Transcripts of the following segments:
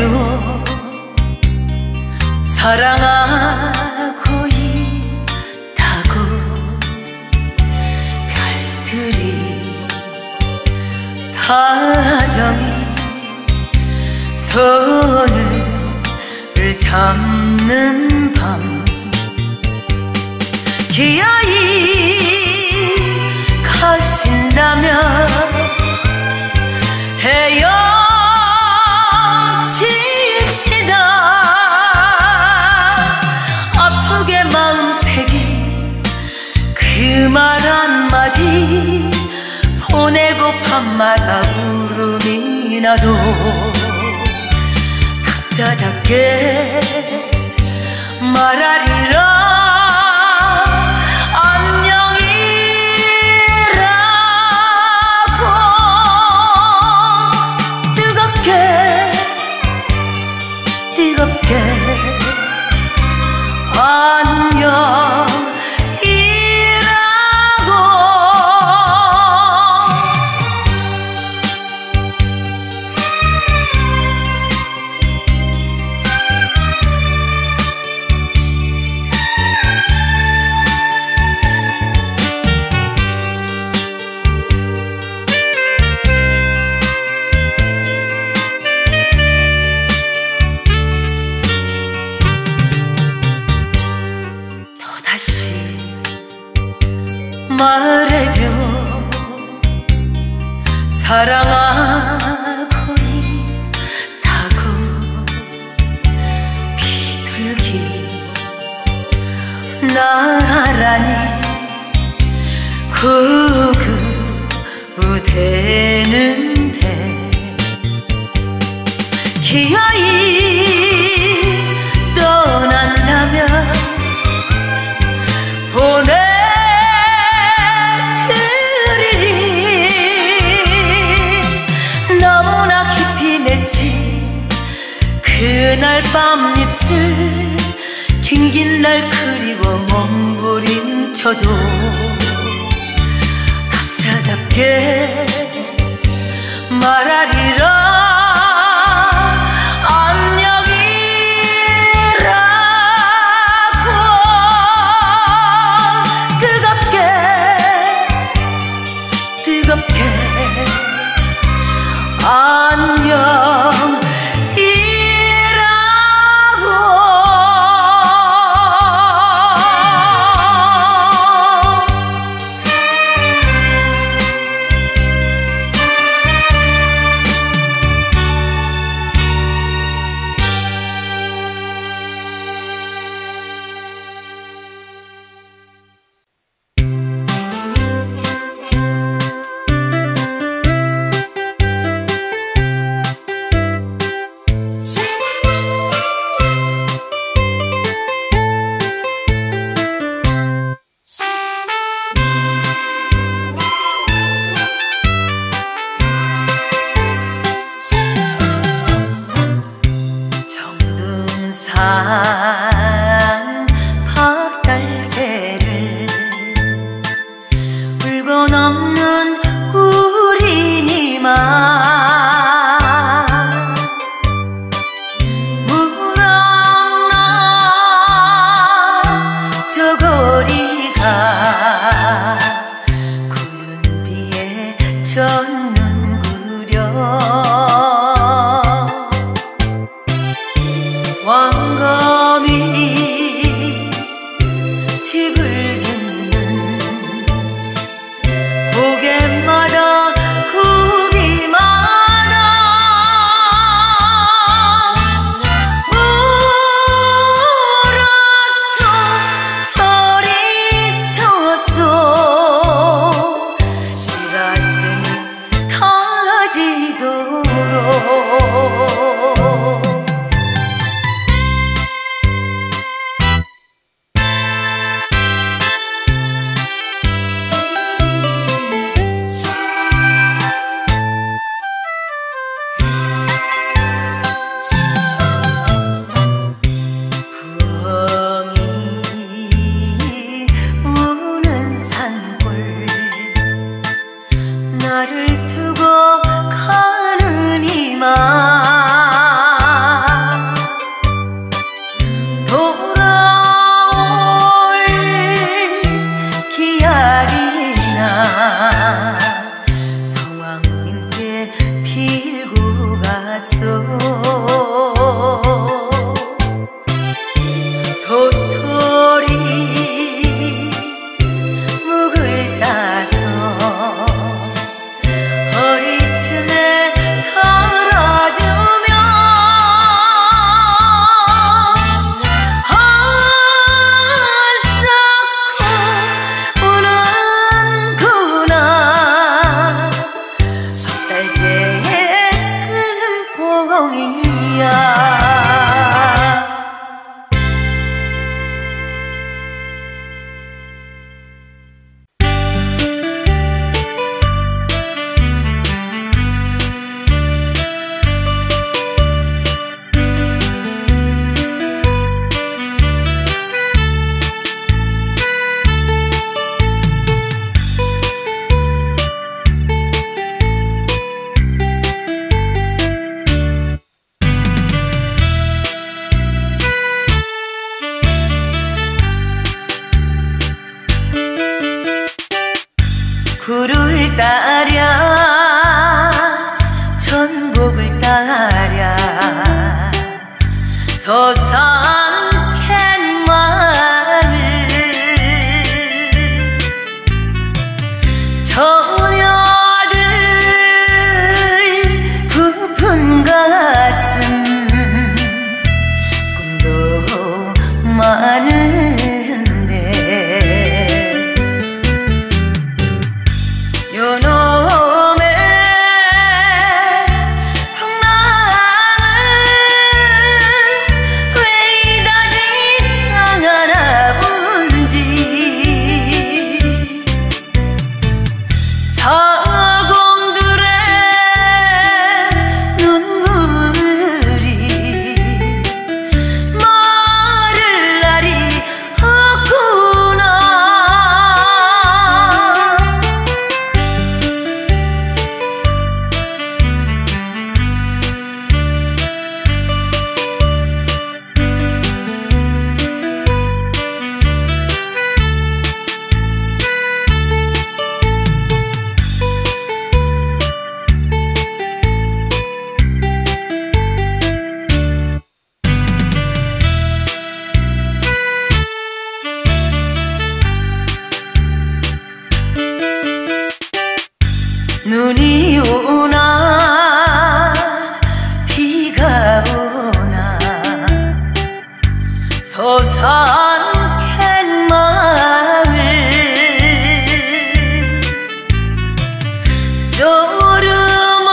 말해주어 사랑하고 있다고. 별들이 다정히 손을 잡는 밤, 기어이 가신다면 헤어집시다. 아프게 마음 새긴 그 말 한마디 보내고 밤마다 울음이 나도 탁자답게 말하리라. 말해줘 사랑하고 있다고. 비둘기 나란히 구구대는데 기어이 떠난다면 그날 밤 입술 긴긴 날 그리워 몸부림쳐도 각자답게 말하리라. 안녕이라고 뜨겁게 안녕 산 박달재를 울고 넘는 우리니만 물었나 저 거리가 굳은 비에 젖는구려. 왕감이 집을 짓는 고갯마다 굽이 많아. 울었어 소리쳤어 내 가슴이 터지도록. 서산캔 마을 처녀들 부푼 가슴 꿈도 많은데 요놈의 풍랑은 왜 이다지 상하나 본지 사공들의 눈물이 마를 날이 없구나. 눈이 오나 비가 오나 서산캔 마을 조르만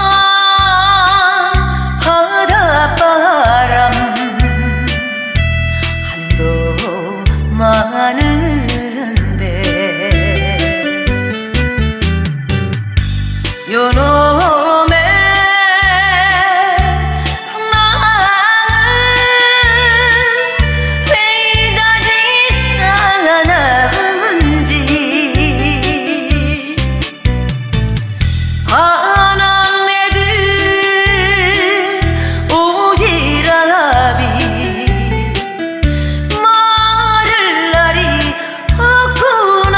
바닷바람 한도 많은데 요놈의 풍랑은 왜 이다지 상하나 본지 아낙네들 오지랖이 마를 날이 없구나.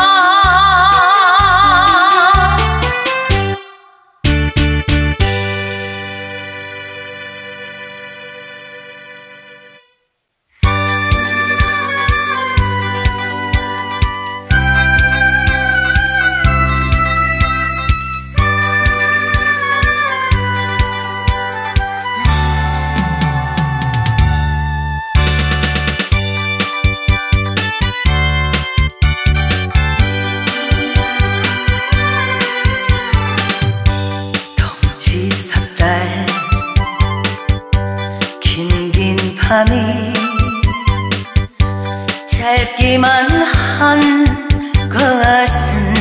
동지 섣달 긴긴 밤이 짧기만 한 것은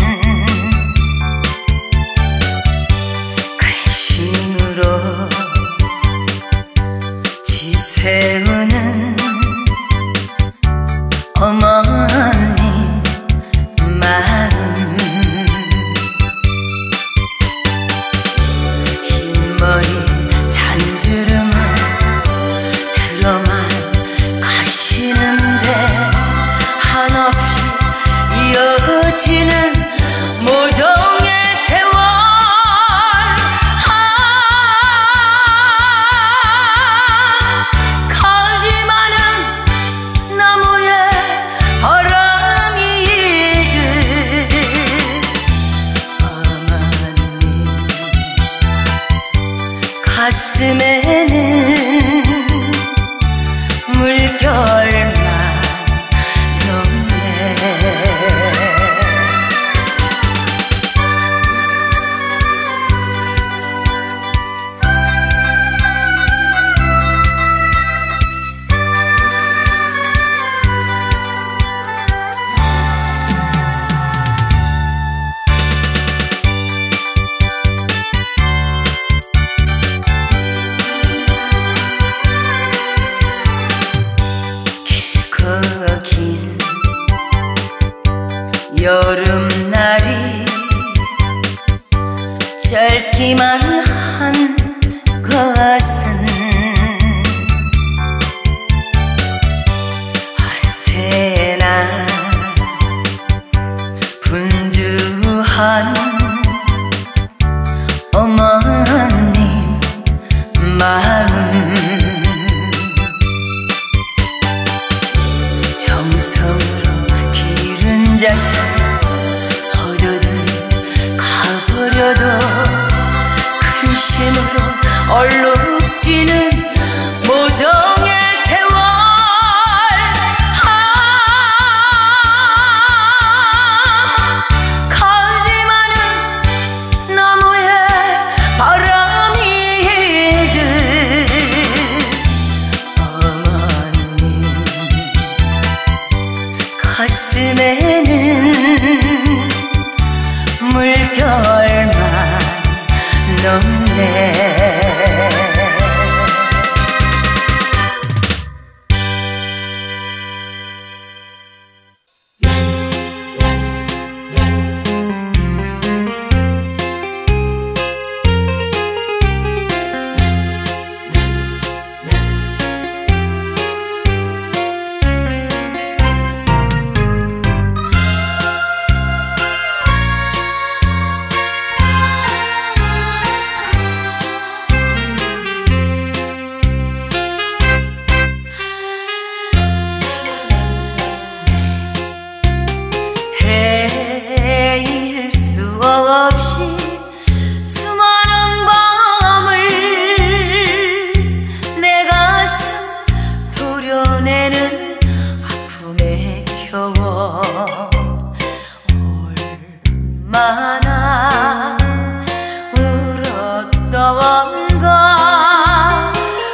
근심으로 지새우는 어머니 마음 흰머리 잔주름은 들어만 가시는데 한없이 이어지는 모종의 세월 가지 많은 나무에 바람이 일듯 어머니 가슴에는 물결만 녹네. 긴 여름날이 짧기만 한 것은 언제나 분주한 어머님 마음 물결만 넘네. 없이 수많은 밤을 내 가슴 도려내는 아픔에 겨워 얼마나 울었던가.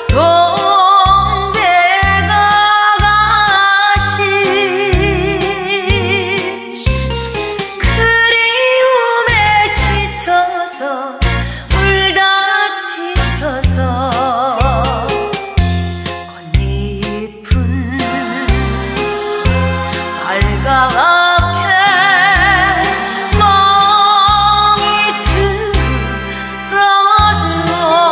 동백아가씨 울다 지쳐서 꽃잎은 빨갛게 멍이 들었어.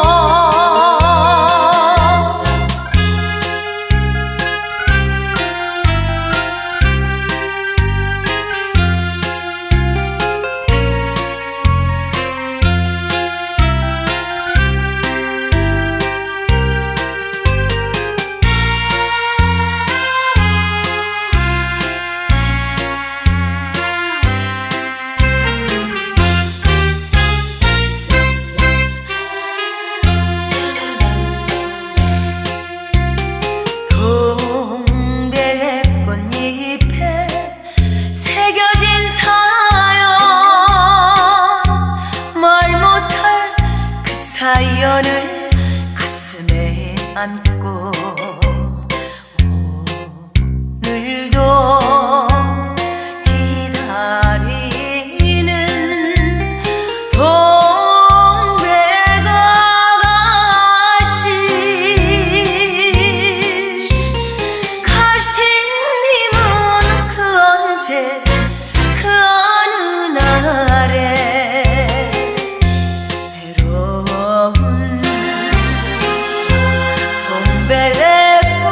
사연을 가슴에 안고 오늘도 기다리는 동백아가씨. 가시님은 그 언제 그 어느 날에 동백꽃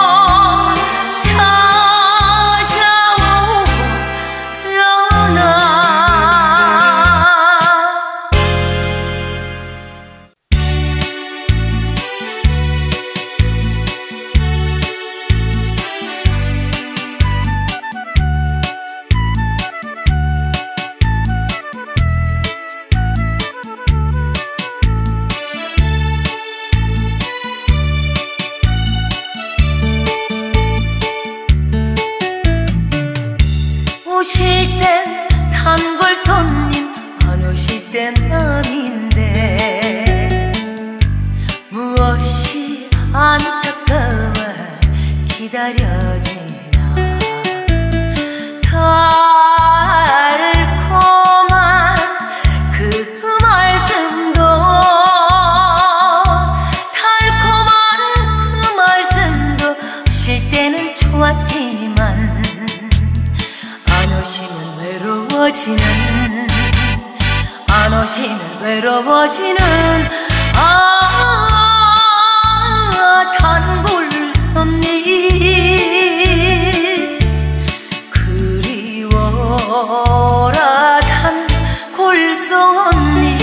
찾아오려나. 오실 땐 단골 손님, 안 오실 땐 남인데 무엇이 안타까워 기다려지나. 달콤한 그 말씀도 오실 때는 좋았지만 안 오시면 외로워지는 단골 손님. 그리워라 단골 손님.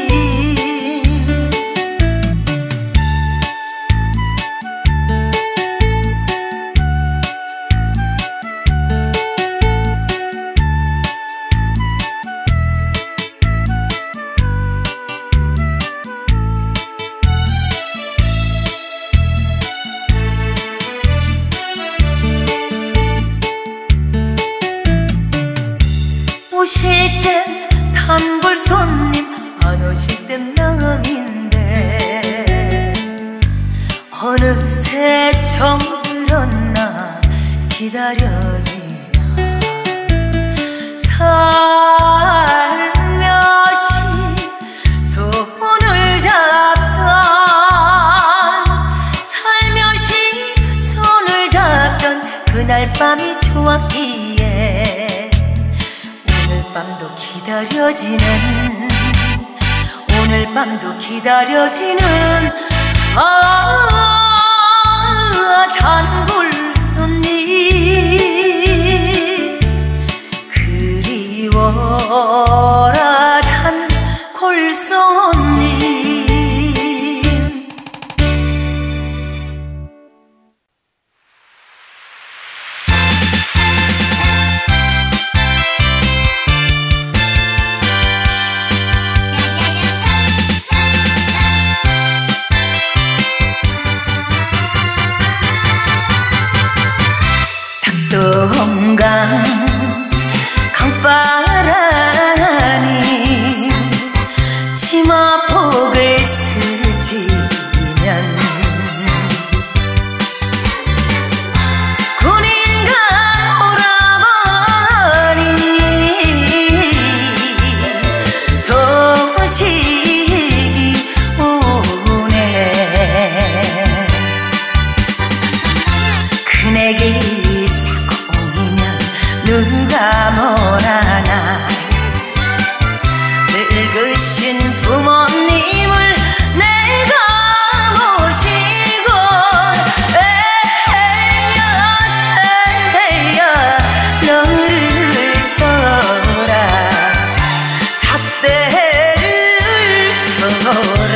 오실 땐 단골 손님, 안 오실 땐 남인데 어느새 정들었나 기다려지나. 살며시 손을 잡던 살며시 손을 잡던 그날 밤이 좋았기에 오늘 밤도 기다려지는 오늘 밤도 기다려지는 단골 손님 그리워라 단골 손님. 닭동강 강바람이 치마폭을 스치면 군인간 오라버니 소식이 오네. 그네게 누가 뭐라나 늙으신 부모님을 내가 모시고 에헤야 너를 쳐라 삿대를 쳐라.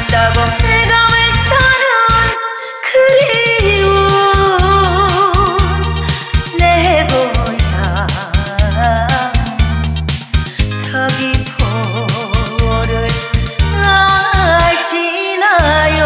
있다고 일감을 타는 그리움 내 고향 서귀포를 아시나요?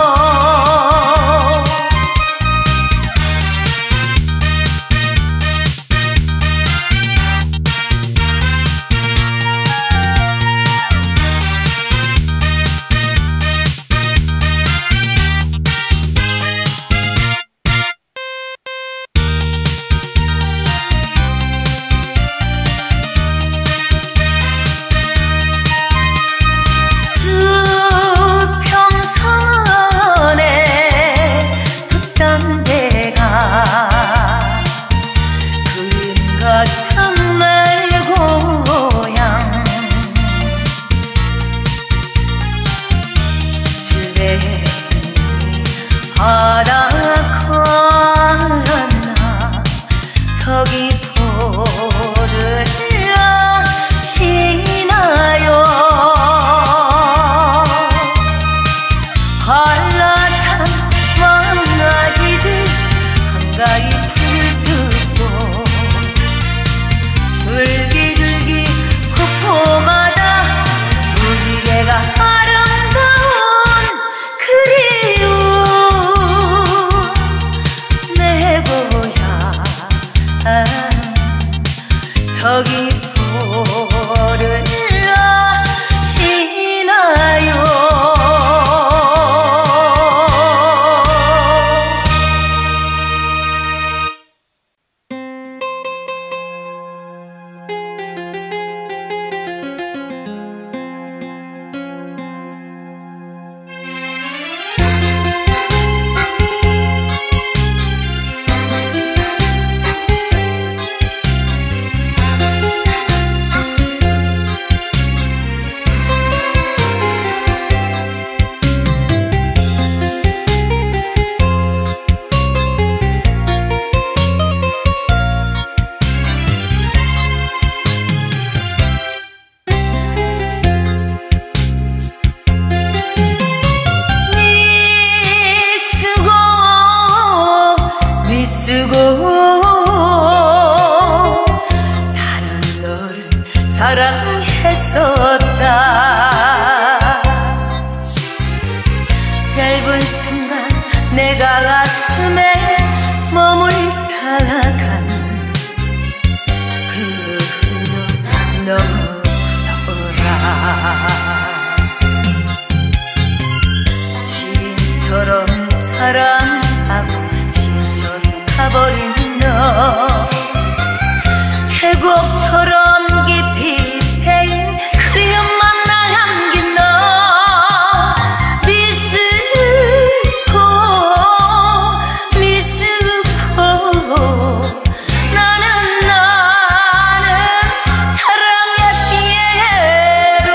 같은 내 고향 지레 바다 건너 서귀포를 아시나요? 한라산 왕아지들 한가히 풀뜯고 줄기줄기 폭포마다 무지개가 아름다운 그리움 내 고향 서귀포를 아시나요? 미쓰고 나는 너를 사랑했었다. 짧은 순간 내가 가슴에 머물다간 그 흔적 너무 더라. 시인처럼 사랑하고 가버린 너 계곡처럼 깊이 패인 그리움만 남긴 너 미쓰고 나는 사랑했기에로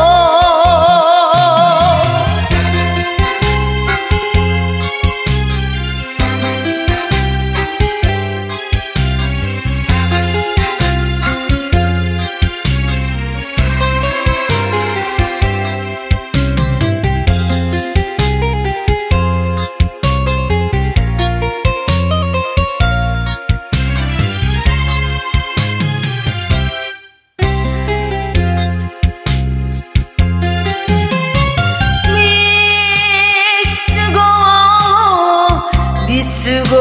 미쓰고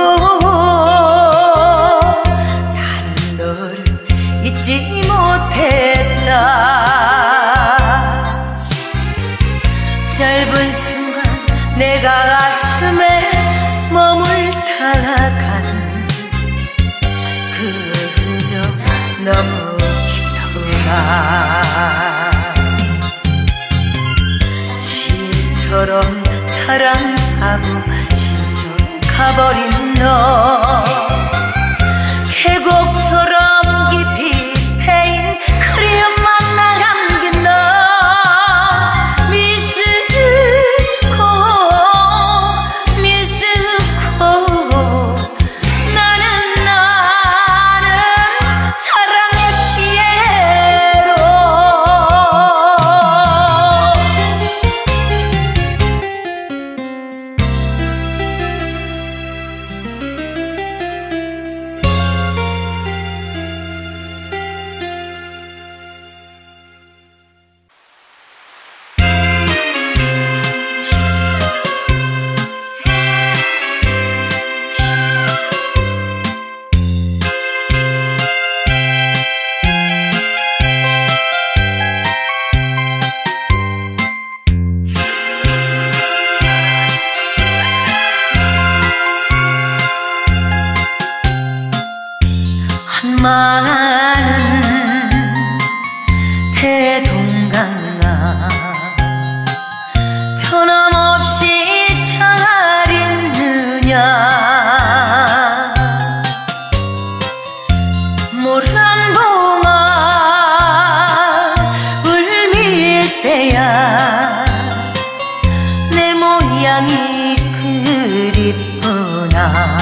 나는 너를 잊지 못했다. 짧은 순간 내가 가슴에 머물다간 그 흔적 너무 깊더라. 시처럼 사랑하고 가버린 너 계곡처럼 깊이 패인 그리움만 남긴 너 미쓰고 나는 사랑했기에로 많은 대동강아 변함없이 잘 있느냐 모란봉아 울밀 때야 내 모양이 그립구나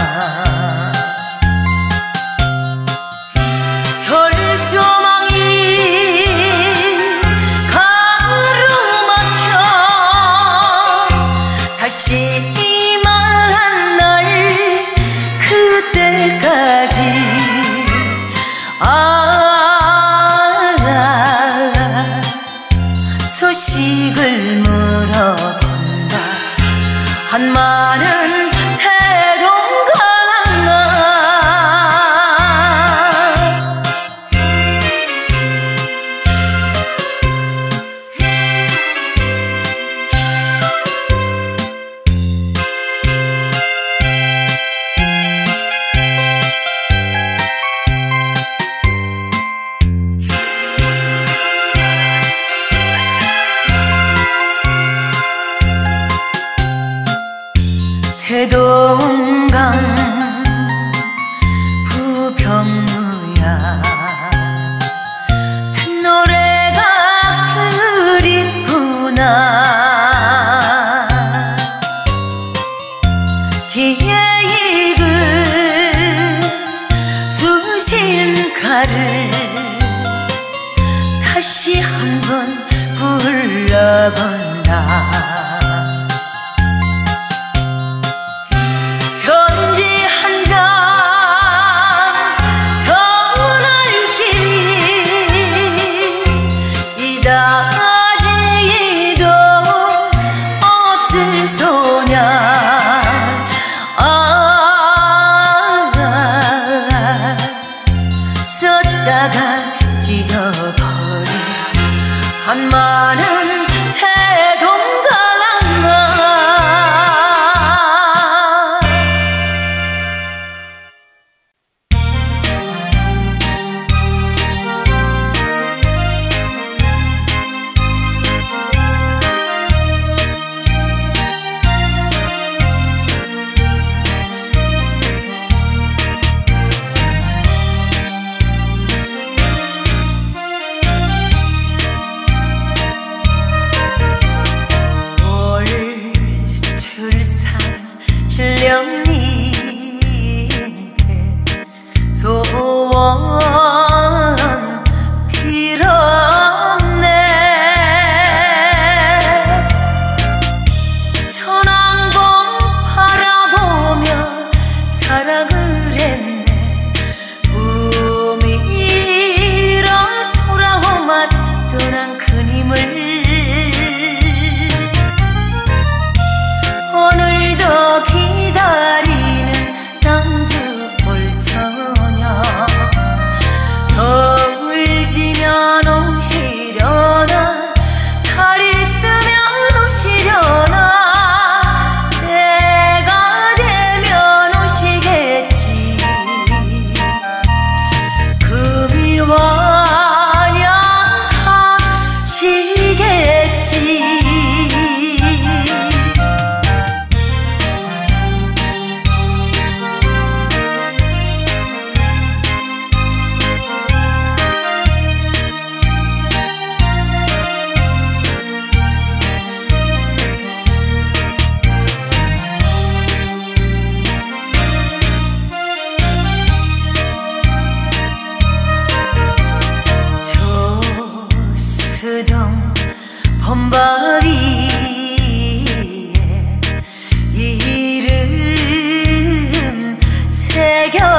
절조망이 가로막혀 다시 만날 그때까지 소식을 물어본다 한 많은 대동강 부평루야 노래가 그립구나 뒤에 익은 수심가를 다시 한번 불러본다 썼다가 찢어버린 한 많은 대동강아 신령님께 소원 빌었네 천왕봉 바라보며 사랑을 했네 꿈이라 돌아오만 떠난 그님을 오늘도 기다리는 남주 올처녀 겨울 지면 오시려나 달이 뜨면 오시려나 때가 되면 오시겠지 금이 완양하시겠지 조수동 범바위에 이름 새겨